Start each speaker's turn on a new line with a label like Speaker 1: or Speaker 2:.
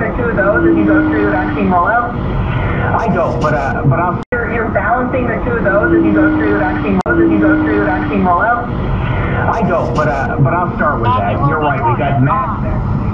Speaker 1: the two of those as you go through the vaccine rollout? I don't, but I'll. You're balancing the two of those as you go through the vaccine rollout. I don't, but I'll start with that. You're right. We got mass.